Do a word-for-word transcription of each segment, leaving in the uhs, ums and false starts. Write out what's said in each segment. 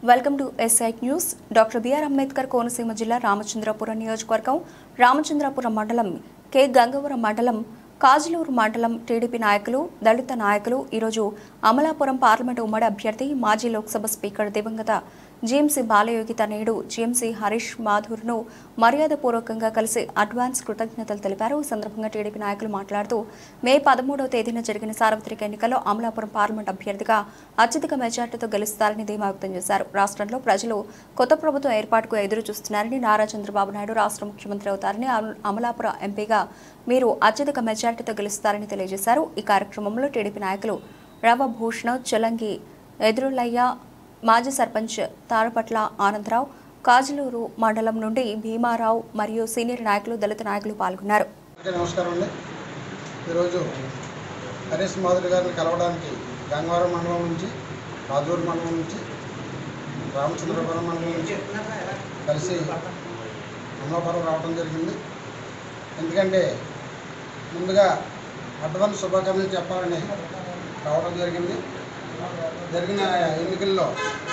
Welcome to ఎస్ఐట్ news. Doctor BR Ambedkar Konaseema జిల్లా రామచంద్రపురం నియోజకవర్గం రామచంద్రపురం మండలం కె గంగవరం మండలం కాజలూరు మండలం టీడీపీ నాయకులు దళిత నాయకులు ఈరోజు అమలాపురం పార్లమెంటు ఉమ్మడి అభ్యర్థి మాజీ లోక్సభ స్పీకర్ దివంగత జీఎంసీ బాలయోగి తనయుడు జీఎంసీ హరీష్ మాథూర్ను మర్యాదపూర్వకంగా కలిసి అడ్వాన్స్ కృతజ్ఞతలు తెలిపారు. ఈ సందర్భంగా టీడీపీ నాయకులు మాట్లాడుతూ మే పదమూడవ తేదీన జరిగిన సార్వత్రిక ఎన్నికల్లో అమలాపురం పార్లమెంట్ అభ్యర్థిగా అత్యధిక మెజార్టీతో గెలుస్తారని ధీమా వ్యక్తం చేశారు. రాష్ట్రంలో ప్రజలు కొత్త ప్రభుత్వం ఏర్పాటుకు ఎదురు చూస్తున్నారని, నారా చంద్రబాబు నాయుడు రాష్ట్ర ముఖ్యమంత్రి అవుతారని, అమలాపురం ఎంపీగా మీరు అత్యధిక మెజార్టీతో గెలుస్తారని తెలియజేశారు. ఈ కార్యక్రమంలో టీడీపీ నాయకులు రవభూషణ్, చలంగి ఎదురులయ్య, మాజీ సర్పంచ్ తారపట్ల ఆనందరావు, కాజలూరు మండలం నుండి భీమారావు మరియు సీనియర్ నాయకులు దళిత నాయకులు పాల్గొన్నారు. నమస్కారం అండి. ఈరోజు హరీష్ మాధురి గారిని కలవడానికి గంగవరం మండలం నుంచి, కాజూరు మండలం నుంచి, రామచంద్రపురం మండలం నుంచి కలిసి అమలాపురం రావడం జరిగింది. ఎందుకంటే ముందుగా అడ్వాన్స్ శుభాకాంక్షలు చెప్పాలని రావడం జరిగింది. జరిగిన ఎన్నికల్లో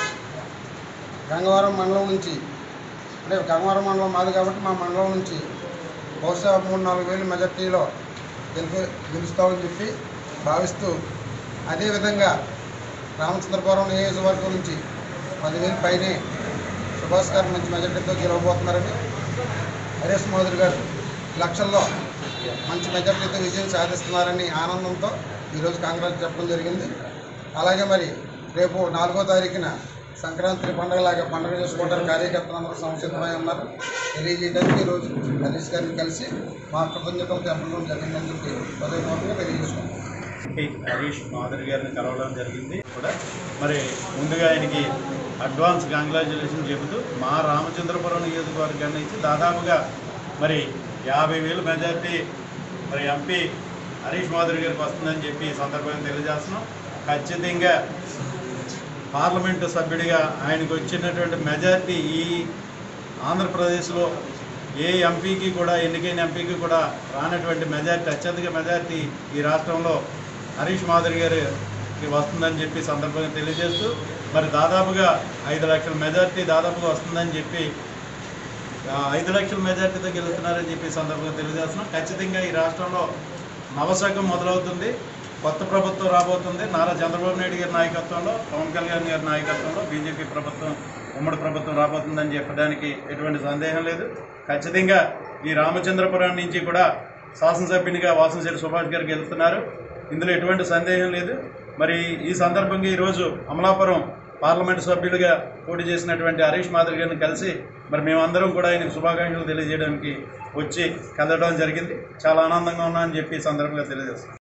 గంగవరం మండలం నుంచి, అంటే గంగవరం మండలం మాది కాబట్టి మా మండలం నుంచి బహుశా మూడు నాలుగు వేలు మెజార్టీలో గెలిపి గెలుస్తామని చెప్పి భావిస్తూ, అదేవిధంగా రామచంద్రపురం నియోజకవర్గం నుంచి పదివేలు పైనే సుభాష్ గారు మంచి మెజార్టీతో గెలవబోతున్నారని, హరీష్ మాధురి గారు లక్షల్లో మంచి మెజార్టీతో విజయం సాధిస్తున్నారని ఆనందంతో ఈరోజు కాంగ్రెస్ చెప్పడం జరిగింది. అలాగే మరి రేపు నాలుగో తారీఖున సంక్రాంతి పండుగలాగా పండుగ చేసుకోవడానికి కార్యకర్తలందరూ సంసిద్ధమై ఉన్నారు. తెలియజేయడానికి ఈరోజు హరీష్ గారిని కలిసి మా కృతజ్ఞతలు తెప్పడం జరిగిందని చెప్పి హృదయపూర్వకంగా తెలియజేసుకున్నాం. హరీష్ మాధురి గారిని కలవడం జరిగింది కూడా. మరి ముందుగా ఆయనకి అడ్వాన్స్ కంగ్రాచ్యులేషన్ చెబుతూ మా రామచంద్రపురం నియోజకవర్గం నుంచి దాదాపుగా మరి యాభై వేలు మెజార్టీ మరి ఎంపీ హరీష్ మాధురి గారికి వస్తుందని చెప్పి ఈ సందర్భంగా తెలియజేస్తున్నాం. ఖచ్చితంగా పార్లమెంటు సభ్యుడిగా ఆయనకు వచ్చినటువంటి మెజార్టీ ఈ ఆంధ్రప్రదేశ్లో ఏ ఎంపీకి కూడా, ఎన్నికైన ఎంపీకి కూడా రానటువంటి మెజార్టీ, అత్యధిక మెజార్టీ ఈ రాష్ట్రంలో హరీష్ మాధురి గారికి వస్తుందని చెప్పి సందర్భంగా తెలియజేస్తూ, మరి దాదాపుగా ఐదు లక్షల మెజార్టీ దాదాపుగా వస్తుందని చెప్పి ఐదు లక్షల మెజార్టీతో గెలుస్తున్నారని చెప్పి సందర్భంగా తెలియజేస్తున్నాం. ఖచ్చితంగా ఈ రాష్ట్రంలో నవశకం మొదలవుతుంది. కొత్త ప్రభుత్వం రాబోతుంది. నారా చంద్రబాబు నాయుడు గారి నాయకత్వంలో, పవన్ కళ్యాణ్ గారి నాయకత్వంలో బీజేపీ ప్రభుత్వం, ఉమ్మడి ప్రభుత్వం రాబోతుందని చెప్పడానికి ఎటువంటి సందేహం లేదు. ఖచ్చితంగా ఈ రామచంద్రపురం నుంచి కూడా శాసనసభ్యునిగా వాసంశెట్టి సుభాష్ గారు గెలుస్తున్నారు. ఇందులో ఎటువంటి సందేహం లేదు. మరి ఈ సందర్భంగా ఈరోజు అమలాపురం పార్లమెంటు సభ్యులుగా పోటీ చేసినటువంటి హరీష్ మాధురి గారిని కలిసి మరి మేమందరం కూడా ఆయనకు శుభాకాంక్షలు తెలియజేయడానికి వచ్చి కలవడం జరిగింది. చాలా ఆనందంగా ఉన్నామని చెప్పి ఈ సందర్భంగా తెలియజేస్తాం.